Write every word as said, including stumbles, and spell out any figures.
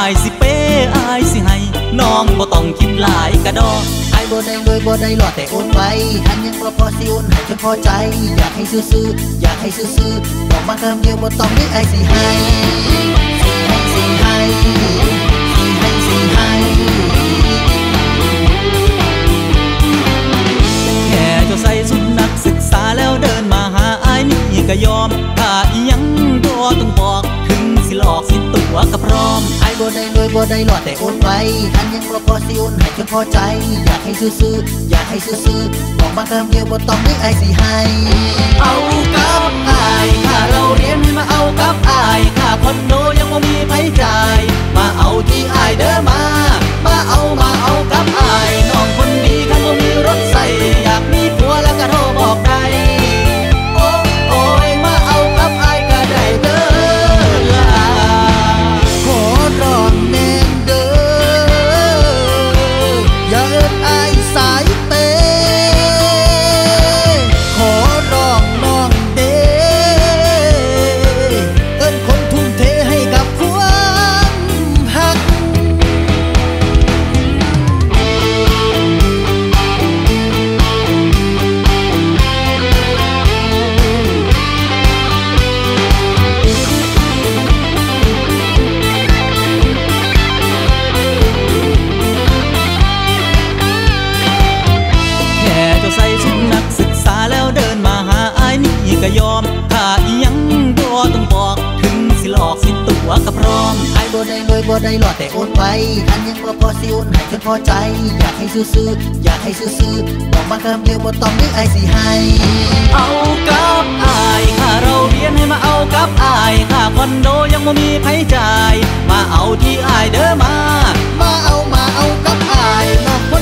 ายสิเป้อายสิให้น้องบ่ต้องคิดหลายกระดอกไอ้บ่ได้รวยบ่ได้หล่อแต่โอนไปอันยังบ่พอสิโอนให้จนพอใจอยากให้ซื่อๆอยากให้ซื่อๆบอกมาคำเดียวบ่ต้องนึกไอ้สิให้สิให้สิให้สิให้สิให้แค่เจ้าใส่ชุดนักศึกษาแล้วเดินมาหาอ้ายนี่ก็ยอมถ้าอีหยังบ่ต้องบอกถึงสิหลอกสิตัวก็พร้อมไอ้บ่ได้รวยบ่ได้หล่อแต่โอนไปอันยังบ่พอสิโอนให้จนพอใจอยากให้ซื่อๆอยากให้ซื่อๆบอกมาคำเดียวบ่ต้องนึกไอ้สิให้เอากับอ้ายถ้าเราเรียนให้มาเอากับอ้ายค่าคอนโดยังบ่มีไผจ่ายมาเอาที่อ้ายเด้อมามาเอามาเอากับอ้ายน้องคนดีคันบ่มีรถใส่อยากมีผัวแล้วก็โทรบอกได้โอ้โอ้ยมาเอากับอ้ายก็ได้เด้อล่ะขอร้องแน่เด้ออย่าเอิ้นอ้ายสายเปขอร้องน้องเด้เอิ้นคนทุ่มเทให้กับความหักใส่ชุดนักศึกษาแล้วเดินมาหาอ้ายนี่ก็ยอมถ้าอีหยังบ่ต้องบอกถึงสิหลอกสิตัวก็พร้อมไอ้บ่ได้รวยบ่ได้หล่อแต่โอนไปอันยังบ่พอสิโอนให้จนพอใจอยากให้ซื่อๆอยากให้ซื่อๆบอกมาคำเดียวบ่ต้องนึกไอ้สิให้เอากับอ้ายค่าเราเรียนให้มาเอากับอ้ายค่าคอนโดยังบ่มีไผจ่ายมาเอาที่อ้ายเด้อมามาเอามาเอากับอ้ายน้อง